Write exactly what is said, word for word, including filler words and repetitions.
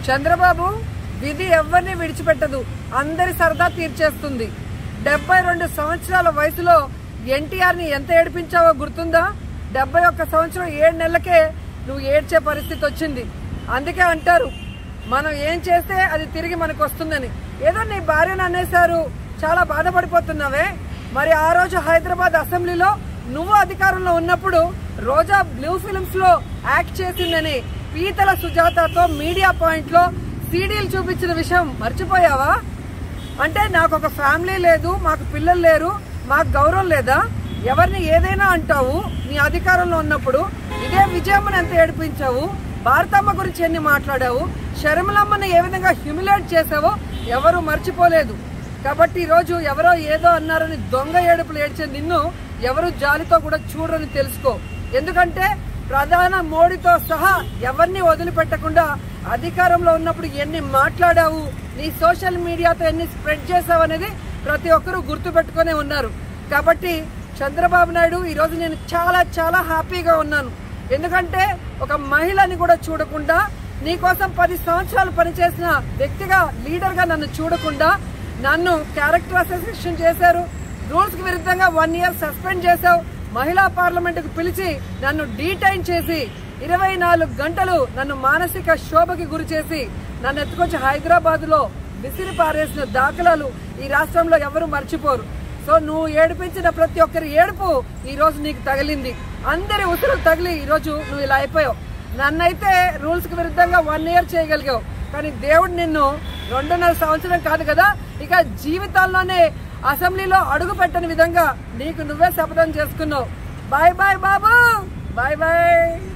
చంద్రబాబు విధి ఎవరిని విడిచిపెట్టదు, అందరి సరదా తీర్చేస్తుంది. డెబ్బై రెండు సంవత్సరాల వయసులో ఎన్టీఆర్ ని ఎంత ఏడిపించావో గుర్తుందా? డెబ్బై ఒక్క సంవత్సరం ఏడు నెలలకే నువ్వు ఏడ్చే పరిస్థితి వచ్చింది. అందుకే అంటారు మనం ఏం చేస్తే అది తిరిగి మనకు వస్తుందని. ఏదో నీ భార్యను అనేశారు, చాలా బాధపడిపోతున్నావే. మరి ఆ రోజు హైదరాబాద్ అసెంబ్లీలో నువ్వు అధికారంలో ఉన్నప్పుడు రోజా బ్లూ ఫిల్మ్స్ లో యాక్ట్ చేసిందని పీతల సుజాతతో మీడియా పాయింట్ లో సీడీలు చూపించిన విషయం మర్చిపోయావా? అంటే నాకు ఒక ఫ్యామిలీ లేదు, మాకు పిల్లలు లేరు, మాకు గౌరవం లేదా? ఎవరిని ఏదైనా అంటావు నీ అధికారంలో ఉన్నప్పుడు. ఇదే విజయమ్మని ఎంత ఏడిపించావు, భారతమ్మ గురించి ఎన్ని మాట్లాడావు, షర్మిలమ్మని ఏ విధంగా హ్యూమిలేట్ చేసావో ఎవరు మర్చిపోలేదు. కాబట్టి ఈరోజు ఎవరో ఏదో అన్నారని దొంగ ఏడుపులు ఏడ్చే నిన్ను ఎవరు జాలితో కూడా చూడరని తెలుసుకో. ఎందుకంటే ప్రధాన మోడీతో సహా ఎవరిని వదిలిపెట్టకుండా అధికారంలో ఉన్నప్పుడు ఎన్ని మాట్లాడావు, నీ సోషల్ మీడియాతో ఎన్ని స్ప్రెడ్ చేసావు అనేది ప్రతి ఒక్కరూ గుర్తు పెట్టుకునే ఉన్నారు. కాబట్టి చంద్రబాబు నాయుడు ఈరోజు నేను చాలా చాలా హ్యాపీగా ఉన్నాను. ఎందుకంటే ఒక మహిళని కూడా చూడకుండా, నీకోసం పది సంవత్సరాలు పనిచేసిన వ్యక్తిగా, లీడర్ గా నన్ను చూడకుండా నన్ను క్యారెక్టర్ అసోసియేషన్ చేశారు. రూల్స్ కి విరుద్ధంగా వన్ ఇయర్ సస్పెండ్ చేశావు. మహిళా పార్లమెంట్ కు పిలిచి నన్ను డీటైన్ చేసి ఇరవై నాలుగు గంటలు నన్ను మానసిక శోభకి గురి చేసి నన్ను ఎత్తుకొచ్చి హైదరాబాద్ లో విసిరి పారేసిన దాఖలాలు ఈ రాష్ట్రంలో ఎవరు మర్చిపోరు. సో నువ్వు ఏడిపించిన ప్రతి ఒక్కరి ఏడుపు ఈ రోజు నీకు తగిలింది. అందరి ఉసురు తగిలి ఈ రోజు నువ్వు ఇలా అయిపోయావు. నన్నైతే రూల్స్ కి విరుద్ధంగా వన్ ఇయర్ చేయగలిగావు, కానీ దేవుడు నిన్ను రెండున్నర సంవత్సరం కాదు కదా, ఇక జీవితాల్లోనే అసెంబ్లీలో అడుగు పెట్టని విధంగా నీకు నువ్వే శపథం చేసుకున్నావు. Bye bye Babu, bye bye.